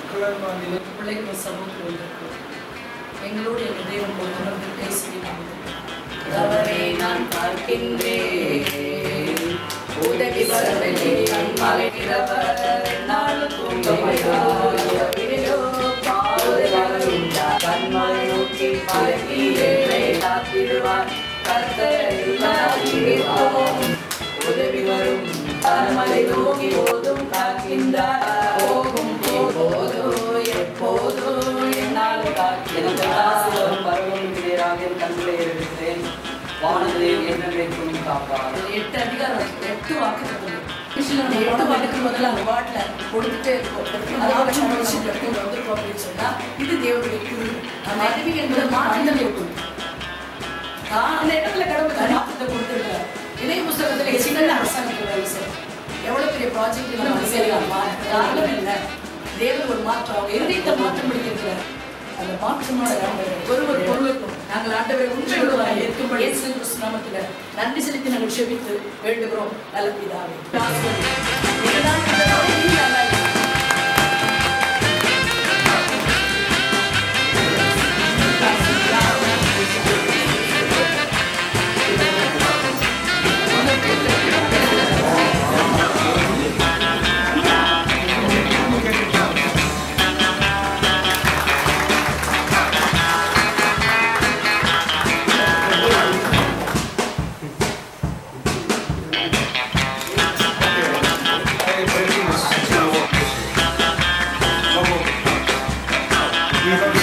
பிள்ளைகள் சமூகத்தில் வந்திருக்கிறோம். எங்களோடு எங்கள் தேவன் போல் உணர்ந்து பேசுகிறேன். அவரை நான் பார்க்கின்றேன், உதவி வரவில்லை மலைக்கிறவர் நாளும் கண்மலை நோக்கி பார்க்கிறேன் காத்திடுவார் உதவி வரும் கண்மலை நோக்கி போதும் காக்கின்றார் போகும் போதும் எப்போதும் என்னால் காக்கிறேன் பருவம் எதிராக கண்களை எடுத்தேன் வானத்தை என்னைக்கும் காப்பார். 8 அதிகாரம் 8 வாக்குகள் 8 வாக்குக்கு முதல்ல அந்த வாட்டில் கொடுத்துட்டே இருக்கும். அதாவது வந்துருக்கோம் அப்படின்னு சொன்னா இது தேவனுடைய குழு. அந்த அறிவி என்பது மாற்றங்கள் இருக்கும். அந்த இடத்துல கடவுள் மாற்றத்தை கொடுத்துருக்காரு. இணைய புத்தகத்தில் சின்ன அரசாங்கத்தில் வேலை செய்யும் எவ்வளவு பெரிய ப்ராஜெக்ட் நம்ம செய்யலாம். காரணம் இல்லை, தேவன் ஒரு மாற்றம் அவங்க இருதயத்தை மாற்றம் பிடிக்கிறார். அந்த மாற்றமான ஒருவர் பொருளுக்கும் நாங்கள் ஆண்டவரை உண்மையுள்ளவராக இருக்கும்படி இயேசு கிறிஸ்து நாமத்தில் நன்றி செலுத்தி நாங்கள் செபித்து வேண்டுகிறோம். நல்ல பிதாவே. Yeah.